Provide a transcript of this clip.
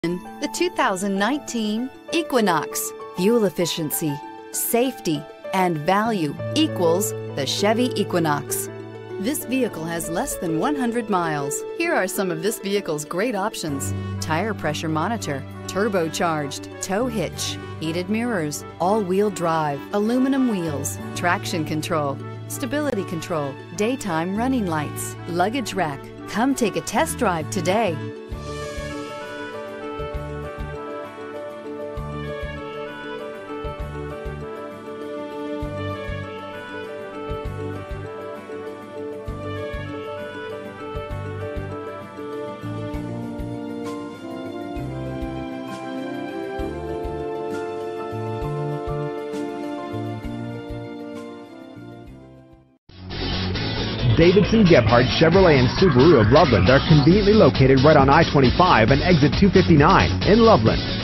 The 2019 Equinox. Fuel efficiency, safety, and value equals the Chevy Equinox. This vehicle has less than 100 miles. Here are some of this vehicle's great options: tire pressure monitor, turbocharged, tow hitch, heated mirrors, all-wheel drive, aluminum wheels, traction control, stability control, daytime running lights, luggage rack. Come take a test drive today. Davidson-Gebhardt Chevrolet and Subaru of Loveland are conveniently located right on I-25 and exit 259 in Loveland.